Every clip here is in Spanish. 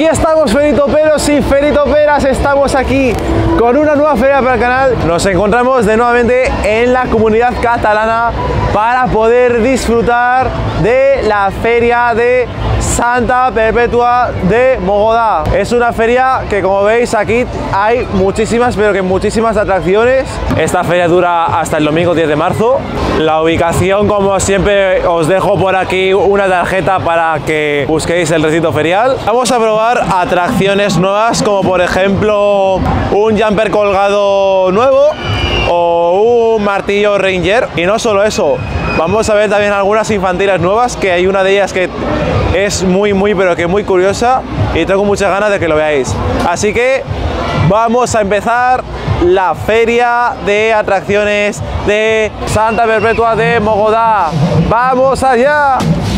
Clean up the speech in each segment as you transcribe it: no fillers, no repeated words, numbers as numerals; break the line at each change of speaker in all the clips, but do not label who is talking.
Aquí estamos, feritoperos y feritoperas, estamos aquí con una nueva feria para el canal. Nos encontramos de nuevamente en la Comunidad Catalana para poder disfrutar de la feria de Santa Perpètua de Mogoda. Es una feria que, como veis, aquí hay muchísimas, pero que muchísimas atracciones. Esta feria dura hasta el domingo 10 de marzo. La ubicación, como siempre, os dejo por aquí una tarjeta para que busquéis el recinto ferial. Vamos a probar atracciones nuevas, como por ejemplo un jumper colgado nuevo o un martillo Ranger. Y no solo eso, vamos a ver también algunas infantiles nuevas, que hay una de ellas que es muy curiosa y tengo muchas ganas de que lo veáis. Así que vamos a empezar la feria de atracciones de Santa Perpètua de Mogoda. ¡Vamos allá!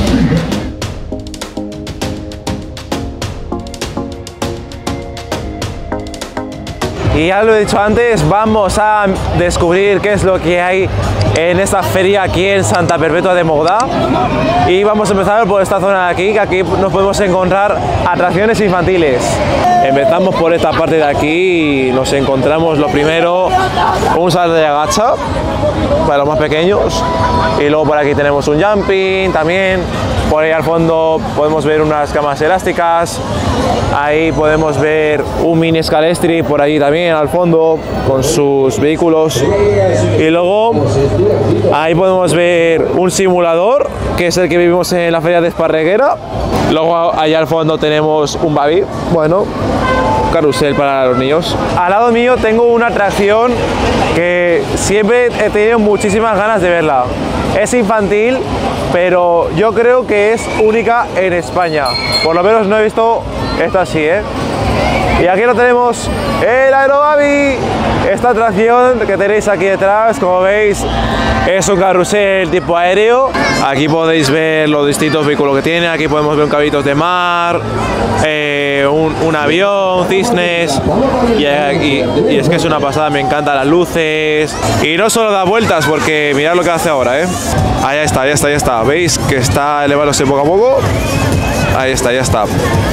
Y ya lo he dicho antes, vamos a descubrir qué es lo que hay en esta feria aquí en Santa Perpètua de Mogoda. Y vamos a empezar por esta zona de aquí, que aquí nos podemos encontrar atracciones infantiles. Empezamos por esta parte de aquí y nos encontramos lo primero, un salto de agacha para los más pequeños. Y luego por aquí tenemos un jumping también. Por ahí al fondo podemos ver unas camas elásticas. Ahí podemos ver un mini Scalestri por allí también al fondo con sus vehículos. Y luego ahí podemos ver un simulador, que es el que vivimos en la feria de Esparreguera. Luego allá al fondo tenemos un baby, bueno, carrusel para los niños. Al lado mío tengo una atracción que siempre he tenido muchísimas ganas de verla. Es infantil, pero yo creo que es única en España. Por lo menos no he visto esto así, ¿eh? Y aquí lo tenemos, el Aerobaby. Esta atracción que tenéis aquí detrás, como veis, es un carrusel tipo aéreo. Aquí podéis ver los distintos vehículos que tiene. Aquí podemos ver un caballitos de mar, un avión, cisnes. Y es que es una pasada, me encantan las luces. Y no solo da vueltas, porque mirad lo que hace ahora, ¿eh? Ahí está, ya está. ¿Veis que está elevándose poco a poco? Ahí está, ya está.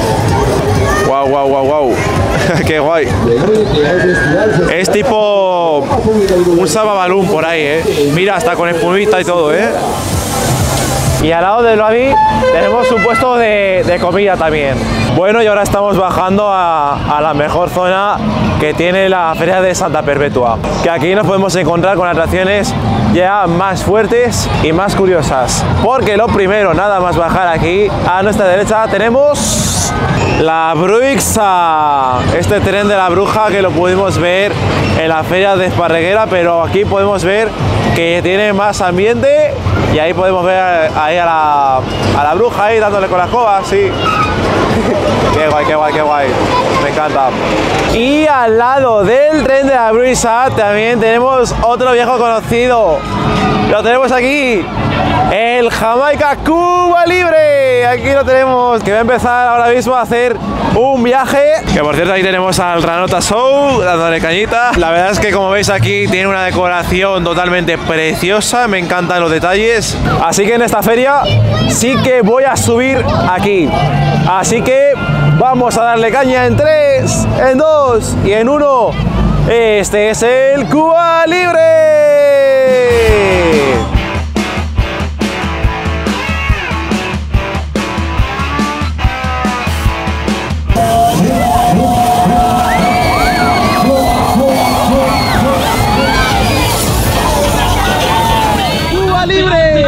Wow. Qué guay. Es tipo un salvabalún por ahí, ¿eh? Mira, hasta con espumita y todo, ¿eh? Y al lado del lobby tenemos un puesto de comida también. Bueno, y ahora estamos bajando a la mejor zona que tiene la feria de Santa Perpètua, que aquí nos podemos encontrar con atracciones ya más fuertes y más curiosas. Porque lo primero, nada más bajar aquí, a nuestra derecha tenemos la Bruixa, este tren de la bruja que lo pudimos ver en la feria de Esparreguera, pero aquí podemos ver que tiene más ambiente y ahí podemos ver ahí a la bruja ahí dándole con la escoba, sí. Qué guay, me encanta. Y al lado del tren de la Bruixa también tenemos otro viejo conocido. Lo tenemos aquí, el Jamaica Cuba Libre. Aquí lo tenemos, que va a empezar ahora mismo a hacer un viaje. Que por cierto, ahí tenemos al Ranota Show dándole cañita. La verdad es que, como veis, aquí tiene una decoración totalmente preciosa. Me encantan los detalles. Así que en esta feria sí que voy a subir aquí. Así que vamos a darle caña en 3, en 2 y en 1. Este es el Cuba Libre. ¡Cuba Libre!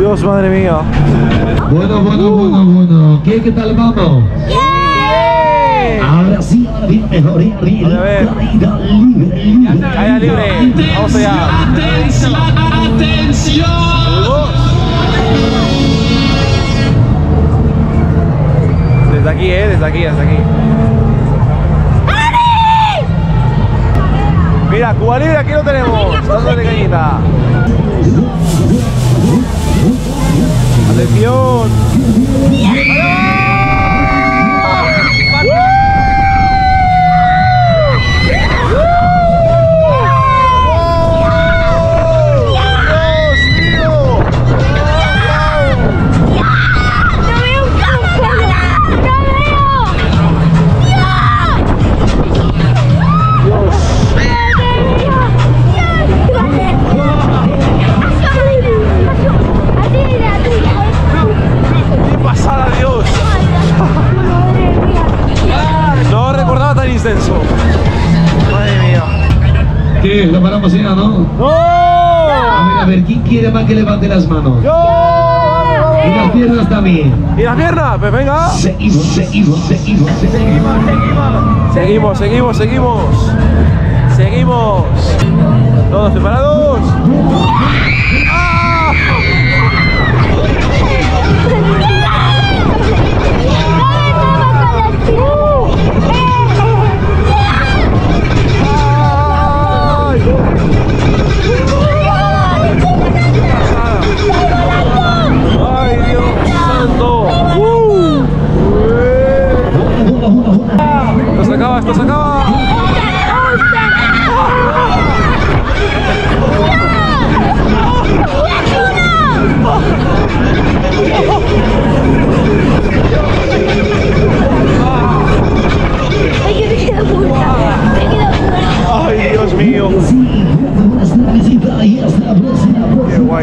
Dios, madre mía.
Bueno. ¿Qué tal vamos? Ahora sí, ahora bien mejor.
A ver. Caída libre. Vamos allá. Desde aquí, desde aquí. Mira, Cuba Libre, aquí lo tenemos. Dándole cañita. Atención. Extenso. Madre mía.
¿Qué? ¿Lo paramos ya, no?
¡No!
A ver, ¿quién quiere más que levante las manos?
¡Yo!
Y las piernas también.
¿Y las piernas? Pues venga. Seguimos. Todos preparados. ¡Ah! ¡Ay, Dios santo! Esto se acaba. ¡Ay, Dios mío! ¡Qué guay!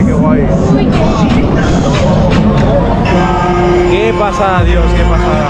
¡Qué pasada, Dios! ¡Qué pasada!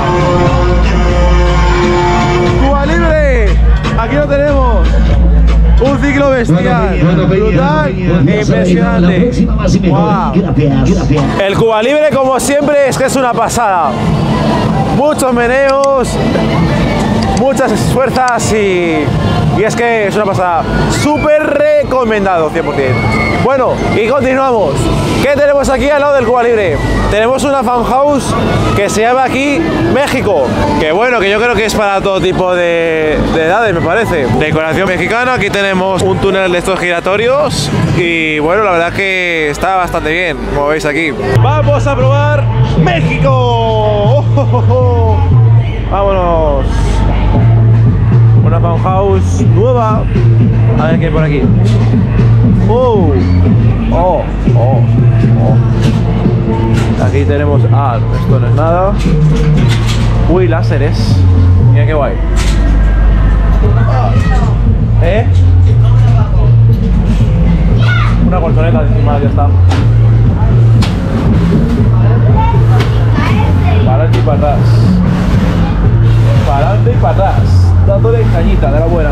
¡Cuba Libre! Aquí lo tenemos. Un ciclo bestial, brutal e impresionante. Wow. El Cuba Libre, como siempre, es que es una pasada. Muchos meneos, muchas fuerzas y es que es una pasada. Súper recomendado, 100%. Bueno, y continuamos. ¿Qué tenemos aquí al lado del Cuba Libre? Tenemos una fan house que se llama aquí México. Que bueno, que yo creo que es para todo tipo de edades, me parece. Decoración mexicana, aquí tenemos un túnel de estos giratorios. Y bueno, la verdad que está bastante bien, como veis aquí. ¡Vamos a probar México! ¡Oh, oh, oh! ¡Vámonos! Una fan house nueva. A ver qué hay por aquí. ¡Oh! ¡Oh! ¡Oh! ¡Oh! Aquí tenemos... Ah, esto no es nada. Uy, láseres. Mira qué guay. Una colchoneta encima, ya está. Para adelante y para atrás. Para adelante y para atrás. Dándole cañita de la buena.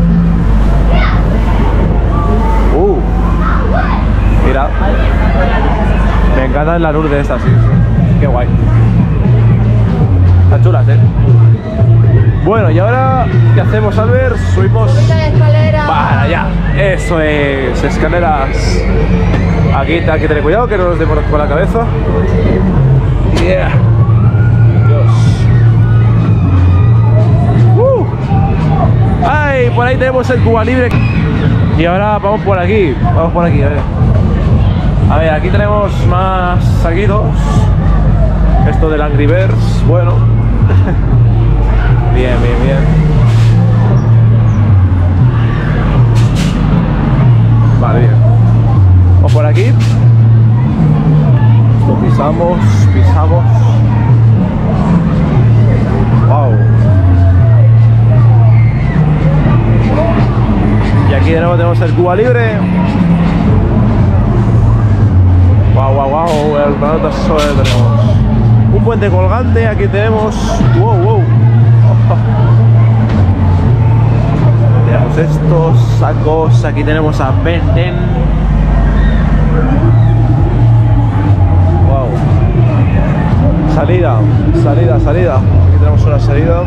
Mira. Me encantan las luces de estas, sí. Qué guay. Están chulas, Bueno, y ahora, ¿qué hacemos, Albert? Subimos...
escalera.
Para allá. Eso es. Escaleras. Aquí hay que tener cuidado que no nos demos con la cabeza. Yeah. Dios. ¡Ay! Por ahí tenemos el Cuba Libre. Y ahora vamos por aquí. Vamos por aquí, a ver. A ver, aquí tenemos más saquitos. Esto del Angry Birds, bueno. Bien. Vale, bien. Vamos por aquí. Esto pisamos. Wow. Y aquí de nuevo tenemos el Cuba Libre. Wow, el planeta Sol tenemos un puente colgante, aquí tenemos, wow. Tenemos estos sacos, aquí tenemos a Ben 10. Salida, salida, salida. Aquí tenemos una salida.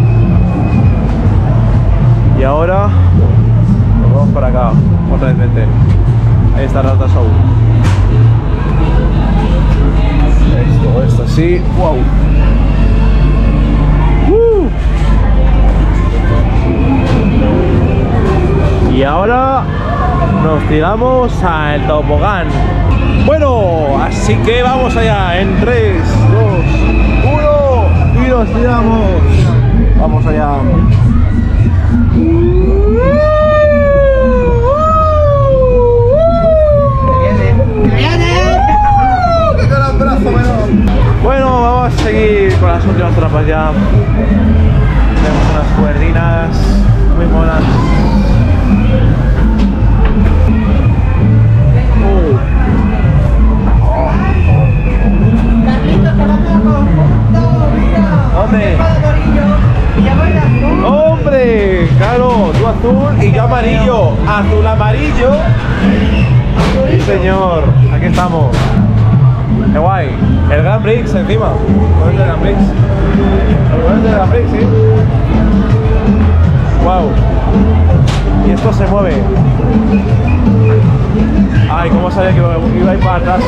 Y ahora nos vamos para acá, otra vez 20. Ahí está Rata Show. Esto sí. Wow. Y ahora nos tiramos al tobogán. Bueno, así que vamos allá en 3, 2, 1 y nos tiramos. Vamos allá. Bueno, vamos a seguir con las últimas trampas ya. Tenemos unas cuerdinas muy monas. ¿Dónde? ¡Hombre! Claro, tú azul y yo amarillo. Azul, amarillo. Sí, señor. Aquí estamos. ¡Qué guay! El Grand Prix encima. ¿Cuál es el Grand Prix? ¿Cuál es el Grand Prix? Sí. ¡Wow! Y esto se mueve. Ay, cómo sabía que iba a ir para atrás.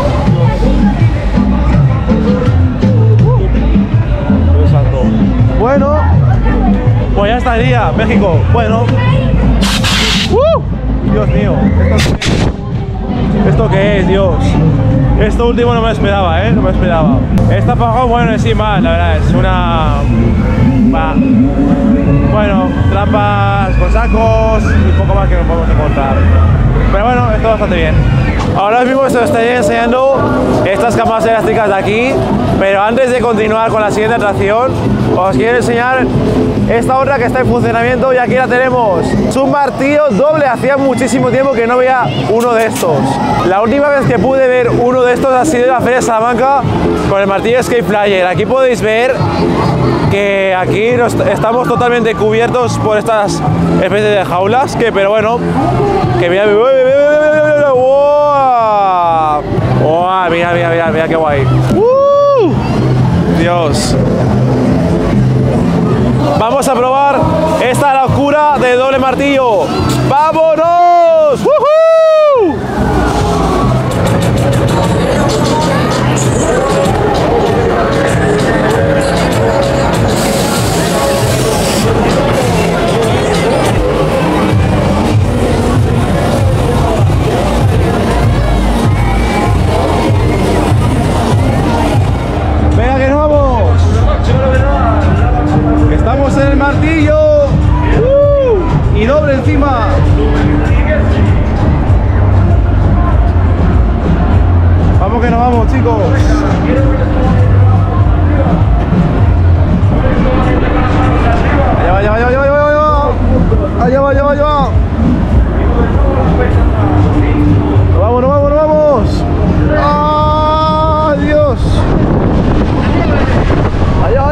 Dios santo. Bueno, pues ya estaría, México. Bueno. Dios mío. ¿Esto qué es, Dios? Esto último no me esperaba, ¿eh? No me esperaba. Esta apagón, bueno, encima, la verdad, es una... Bueno, trampas con sacos y poco más que nos podemos encontrar. Pero bueno, esto bastante bien. Ahora mismo os estaré enseñando estas camas elásticas de aquí, pero antes de continuar con la siguiente atracción, os quiero enseñar esta otra que está en funcionamiento y aquí la tenemos. Es un martillo doble, hacía muchísimo tiempo que no veía uno de estos. La última vez que pude ver uno de estos ha sido en la Feria de Salamanca con el martillo Escape Flyer. Aquí podéis ver que aquí estamos totalmente cubiertos por estas especies de jaulas, pero bueno, que mira, ¡wow! Mira qué guay. Dios. Vamos a probar esta locura de doble martillo. ¡Vámonos! ¡Woohoo! Venga, que nos vamos. Estamos en el martillo. Y doble encima. Vamos que nos vamos, chicos. Allá va. Nos vamos. ¡Ah, Dios! Allá.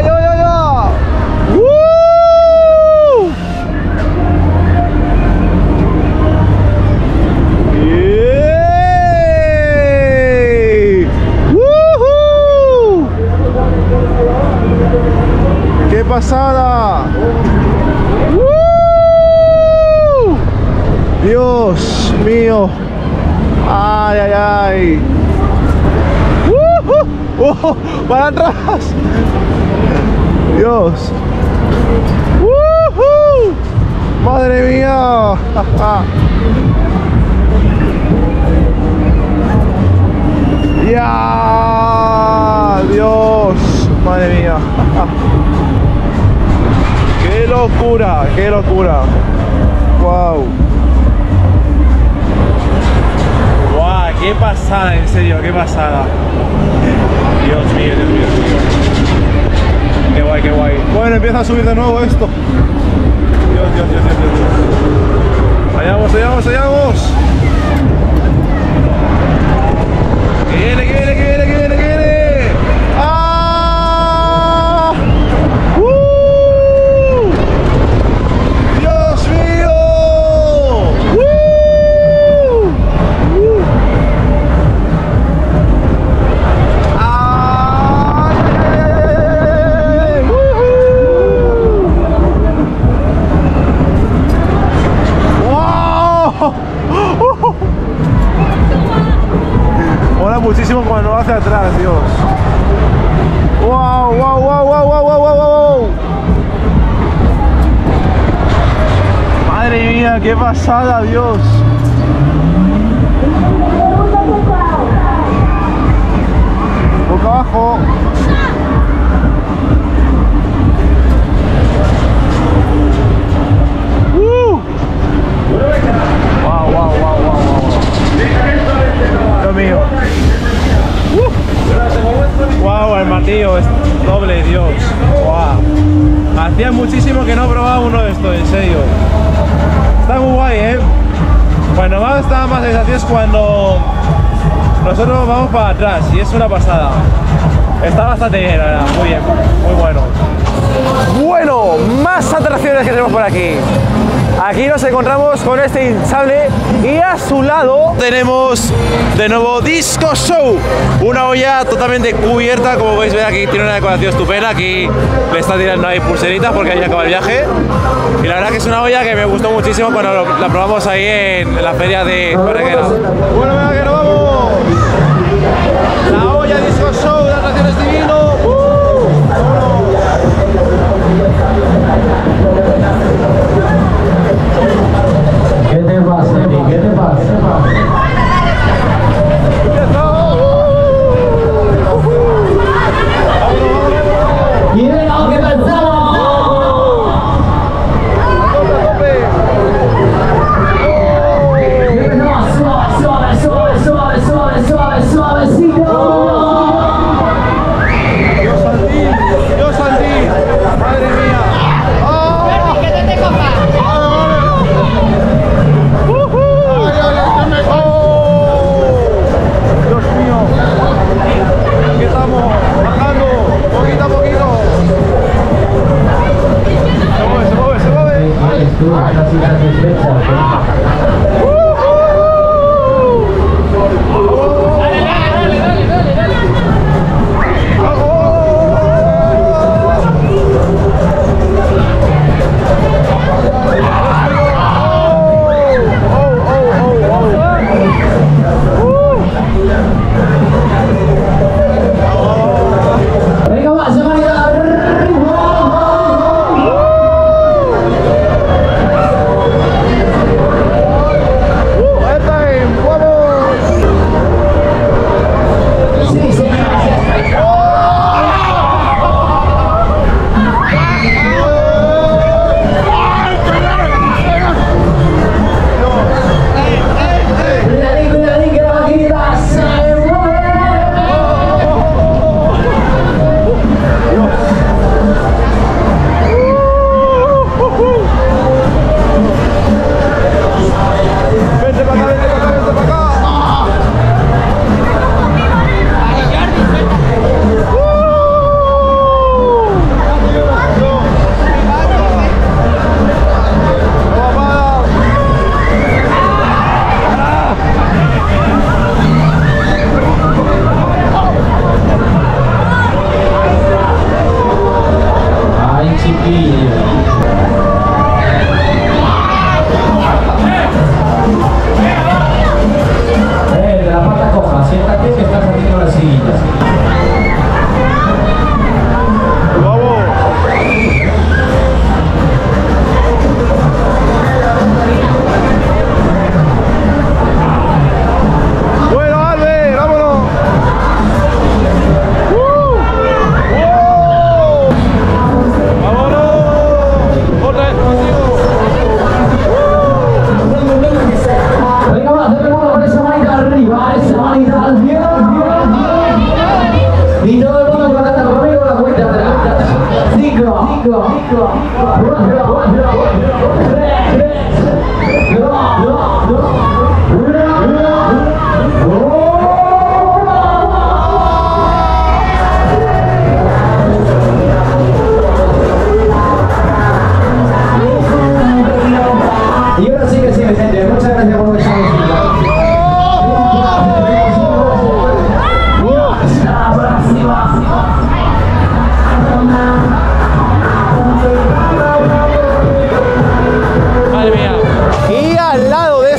¡Qué pasada! Dios mío. Ay. Para atrás. Dios. Madre mía. Ya. Dios. Madre mía. Qué locura. Wow. Qué pasada, en serio, qué pasada. Dios mío. Qué guay. Bueno, empieza a subir de nuevo esto. Dios. Allá vamos. Que viene. ¡Ah! ¡Dios mío! Mola muchísimo cuando va hacia atrás, Dios. ¡Wow, wow, wow, wow, wow, wow, wow, wow! Madre mía, qué pasada, Dios. Boca abajo. Wow, wow, wow, wow, wow. Dios mío. Wow, el martillo es doble, Dios. Wow. Hacía muchísimo que no probaba uno de estos, en serio. Está muy guay, ¿eh? Cuando más está más sensación es cuando nosotros vamos para atrás y es una pasada. Está bastante bien, la verdad. Muy bien, muy bueno. Bueno, más atracciones que tenemos por aquí. Aquí nos encontramos con este hinchable y a su lado tenemos de nuevo Disco Show, una olla totalmente cubierta, como podéis ver aquí tiene una decoración estupenda, aquí le está tirando ahí pulseritas porque ahí acaba el viaje y la verdad que es una olla que me gustó muchísimo cuando la probamos ahí en la feria de Correguera. Bueno, venga que nos vamos, la olla Disco Show de atracciones divino.
¿Qué te pasa, Eri? ¿Qué te pasa? ¡Miren lo que pasamos! Suave, suave, suave, suave, suave, suavecito.
Dios Santín, madre mía.
¿Qué te copas?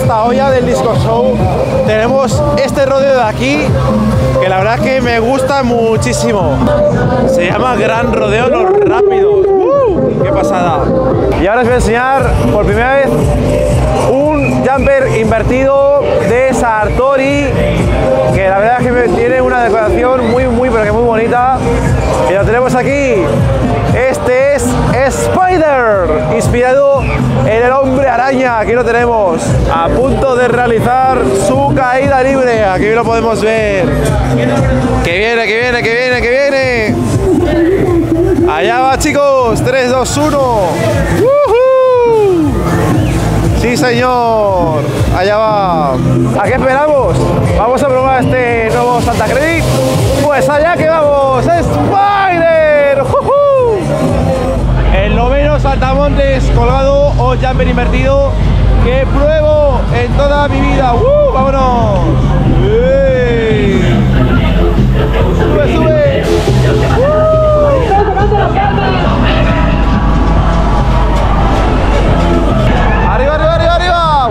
esta olla del Disco Show tenemos este rodeo de aquí, que la verdad que me gusta muchísimo. Se llama Gran Rodeo Los Rápidos. ¡Qué pasada! Y ahora os voy a enseñar por primera vez un jumper invertido de Sartori, que la verdad es que tiene una decoración muy pero que muy bonita. Y lo tenemos aquí. Este es Spider, inspirado en el Hombre Araña. Aquí lo tenemos, a punto de realizar su caída libre. Aquí lo podemos ver. ¡Que viene, que viene, que viene, que viene! Allá va, chicos. 3, 2, 1. ¡Woohoo! Sí, señor. Allá va. ¿A qué esperamos? Vamos a probar este nuevo Santa Credit. Pues allá que vamos. ¡Spider! ¡Jujú! El noveno saltamontes colgado o jumper invertido que pruebo en toda mi vida. ¡Vámonos! ¡Ey! ¡Sube, sube! ¡Arriba, arriba, arriba, arriba!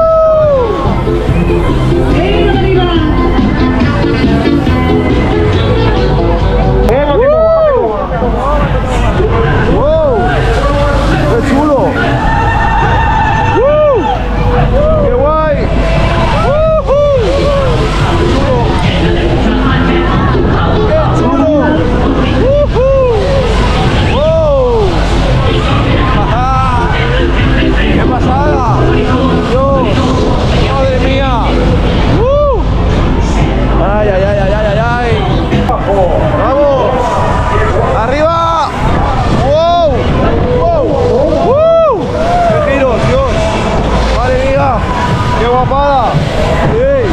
¡Wow! ¡Qué chulo! ¡Qué guay! ¡Qué chulo! ¡Wow! ¡Qué pasada! ¡Dios! ¡Madre mía! ¡Ay, ay, ay, ay, ay, ay! ¡Vamos! ¡Arriba! ¡Wow! ¡Wow! ¡Qué giros, Dios! ¡Madre mía! ¡Qué guapada! ¡Ey!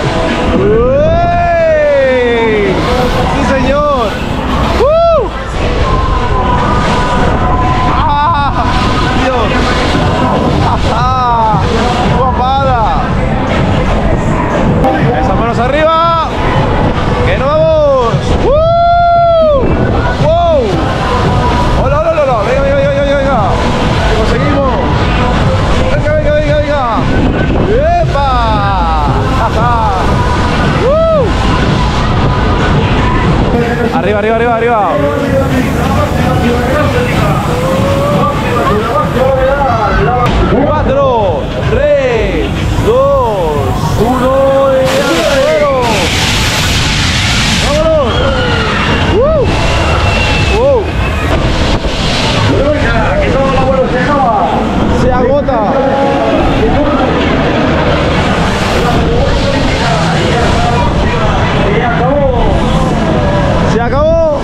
¡Ey! ¡Sí, señor! ¡Ah! ¡Dios! ¡Ah! ¡Qué guapada! ¡Esas manos arriba! ¡Que no vamos! ¡Wow! ¡Hola, hola, hola! ¡Venga, venga, venga, venga! venga. ¡Lo conseguimos! ¡Venga, venga, venga, venga! ¡Epa! ¡Ajá! ¡Arriba, arriba, arriba, arriba! 4, 3, 2, 1 y ¡cero! ¡Vámonos! ¡Wow! ¡Se agota! ¡Se acabó!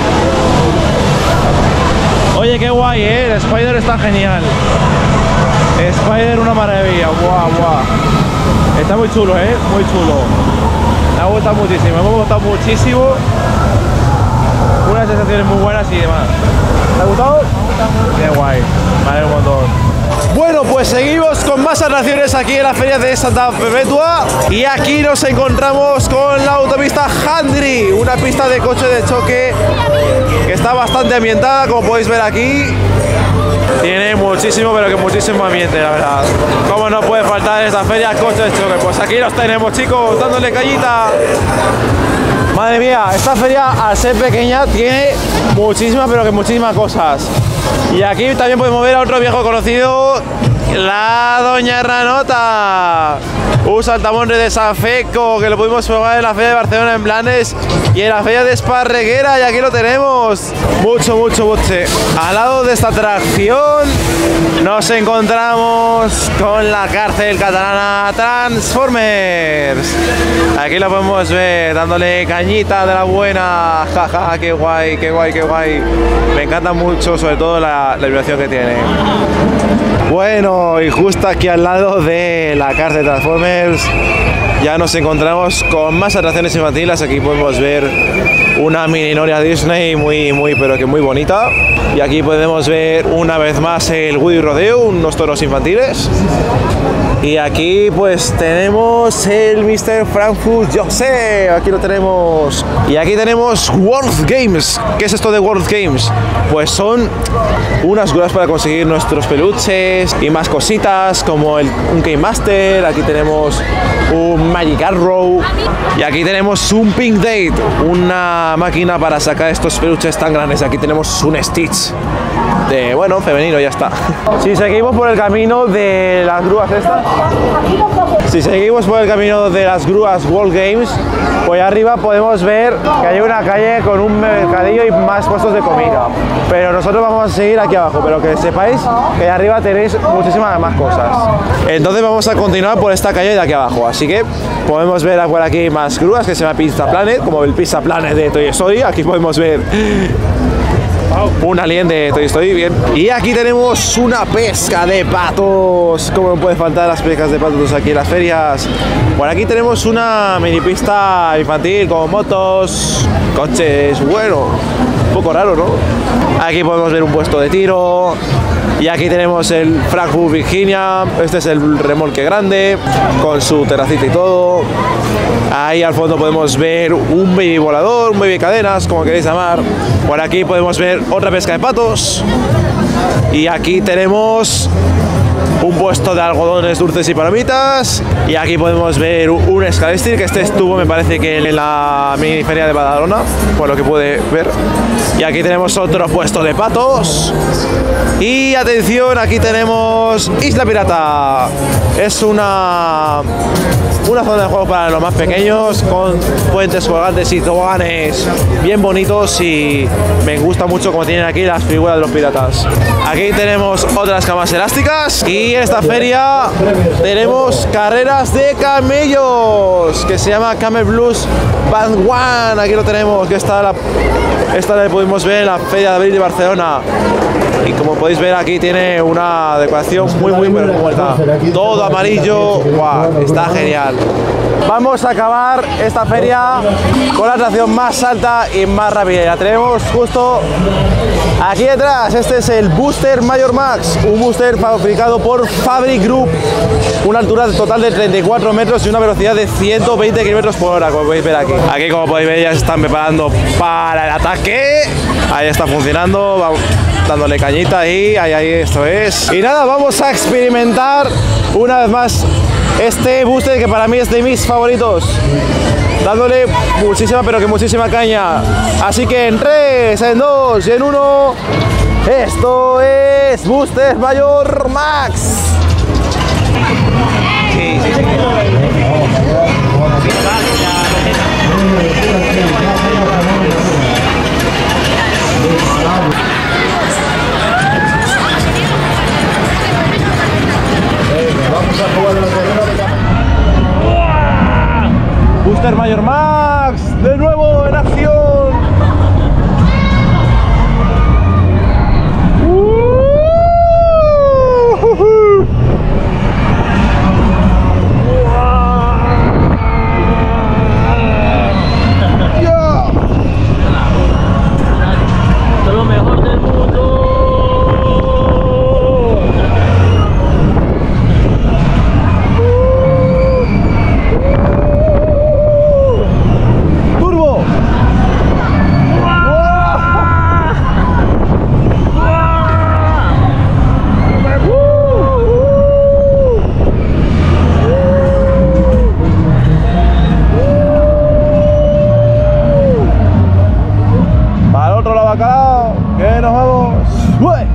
Oye, qué guay, ¿eh? El Spider está genial. Spider, una maravilla. ¡Guau, guau! Está muy chulo, ¿eh? Muy chulo. Me ha gustado muchísimo, me ha gustado muchísimo. Unas sensaciones muy buenas y demás. ¿Te ha gustado? Qué guay, me alegro un montón. Bueno, pues seguimos con más atracciones aquí en la feria de Santa Perpetua. Y aquí nos encontramos con la autopista Handry, una pista de coche de choque que está bastante ambientada, como podéis ver aquí. Tiene muchísimo, pero que muchísimo ambiente, la verdad. ¿Cómo no puede faltar en esta feria coches de choque? Pues aquí los tenemos, chicos, dándole cañita. Madre mía, esta feria, al ser pequeña, tiene muchísimas, pero que muchísimas cosas. Y aquí también podemos ver a otro viejo conocido, la Doña Ranota. Un saltamontes de San Feco, que lo pudimos probar en la feria de Barcelona en Blanes y en la feria de Esparreguera, y aquí lo tenemos. Mucho boche. Al lado de esta atracción nos encontramos con la cárcel catalana Transformers. Aquí lo podemos ver dándole cañita de la buena. Jaja, qué guay, qué guay, qué guay. Me encanta mucho, sobre todo la vibración que tiene. Bueno, y justo aquí al lado de la cárcel Transformers ya nos encontramos con más atracciones infantiles. Aquí podemos ver una mini noria Disney pero que muy bonita. Y aquí podemos ver una vez más el Woody Rodeo, unos toros infantiles. Y aquí pues tenemos el Mr. Frankfurt José, aquí lo tenemos. Y aquí tenemos World Games. ¿Qué es esto de World Games? Pues son unas grúas para conseguir nuestros peluches y más cositas como un Game Master. Aquí tenemos un Magic Arrow y aquí tenemos un Pink Date, una máquina para sacar estos peluches tan grandes. Aquí tenemos un Stitch de, bueno, femenino, ya está. Si seguimos por el camino de las grúas estas, si seguimos por el camino de las grúas World Games, pues arriba podemos ver que hay una calle con un mercadillo y más puestos de comida. Pero nosotros vamos a seguir aquí abajo, pero que sepáis que allá arriba tenéis muchísimas más cosas. Entonces vamos a continuar por esta calle de aquí abajo, así que podemos ver por aquí más grúas que se llama Pizza Planet, como el Pizza Planet de Toy Story. Aquí podemos ver un alien de Toy Story, bien. Y aquí tenemos una pesca de patos. ¿Cómo no puede faltar las pescas de patos aquí en las ferias? Por aquí tenemos una mini pista infantil con motos, coches, bueno, un poco raro, ¿no? Aquí podemos ver un puesto de tiro. Y aquí tenemos el Frankfurt Virginia. Este es el remolque grande con su terracita y todo. Ahí al fondo podemos ver un baby volador, un baby cadenas, como queréis llamar. Por aquí podemos ver otra pesca de patos. Y aquí tenemos un puesto de algodones dulces y palomitas. Y aquí podemos ver un Scalextric, que este estuvo, me parece que en la mini feria de Badalona, por lo que puede ver. Y aquí tenemos otro puesto de patos. Y atención, aquí tenemos Isla Pirata. Es una zona de juego para los más pequeños, con puentes colgantes y toboganes bien bonitos, y me gusta mucho como tienen aquí las figuras de los piratas. Aquí tenemos otras camas elásticas y en esta feria tenemos carreras de camellos que se llama Camel Blues Band One. Aquí lo tenemos, que esta la pudimos ver en la Feria de Abril de Barcelona. Y como podéis ver, aquí tiene una decoración muy bonita. Todo amarillo, ¡guau! Está genial. Vamos a acabar esta feria con la atracción más alta y más rápida. La tenemos justo aquí detrás. Este es el Booster Major Max, un booster fabricado por Fabric Group, una altura total de 34 metros y una velocidad de 120 km/h, como podéis ver aquí. Aquí, como podéis ver, ya se están preparando para el ataque. Ahí está funcionando, vamos dándole cañita ahí, esto es. Y nada, vamos a experimentar una vez más este booster que para mí es de mis favoritos, dándole muchísima, pero que muchísima caña. Así que en 3, en 2 y en 1, esto es Booster Major Max. Sí. Vamos a jugar una carrera de Booster Major Max, de nuevo en acción.
Lo mejor del mundo.
Que nos vamos. ¡Uy!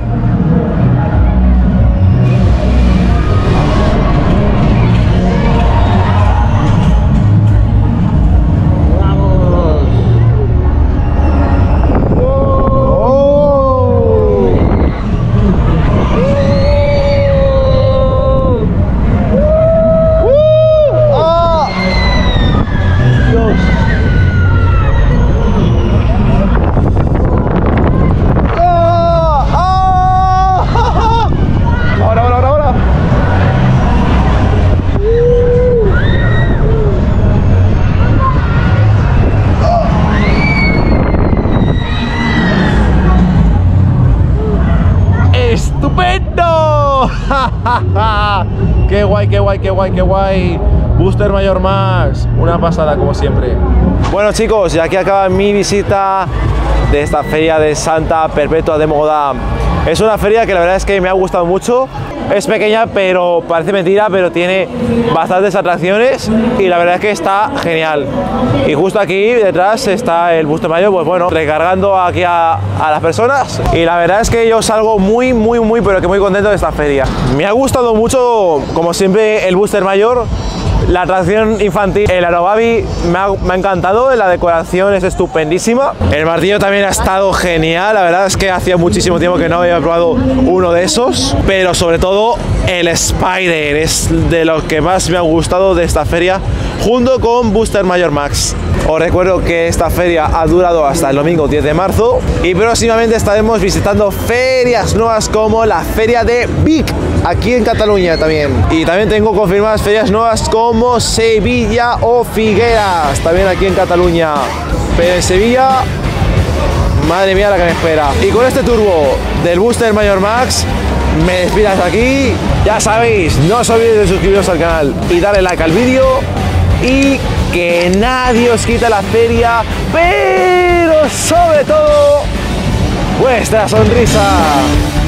Qué guay, qué guay, qué guay, qué guay. Booster Mayor Max, una pasada como siempre. Bueno chicos, y aquí acaba mi visita de esta feria de Santa Perpetua de Mogoda. Es una feria que la verdad es que me ha gustado mucho. Es pequeña, pero parece mentira, pero tiene bastantes atracciones y la verdad es que está genial. Y justo aquí detrás está el Booster Mayor, pues bueno, recargando aquí a las personas. Y la verdad es que yo salgo muy, pero que muy contento de esta feria. Me ha gustado mucho, como siempre, el Booster Mayor. La atracción infantil, el Aerobabi, me ha encantado, la decoración es estupendísima. El martillo también ha estado genial, la verdad es que hacía muchísimo tiempo que no había probado uno de esos. Pero sobre todo el Spider es de lo que más me ha gustado de esta feria, junto con Booster Mayor Max. Os recuerdo que esta feria ha durado hasta el domingo 10 de marzo y próximamente estaremos visitando ferias nuevas como la feria de Vic, aquí en Cataluña también. Y también tengo confirmadas ferias nuevas como Sevilla o Figueras, también aquí en Cataluña. Pero en Sevilla, madre mía la que me espera. Y con este turbo del Booster Mayor Max, me despido hasta aquí. Ya sabéis, no os olvidéis de suscribiros al canal y darle like al vídeo. Y que nadie os quite la feria, pero sobre todo vuestra sonrisa.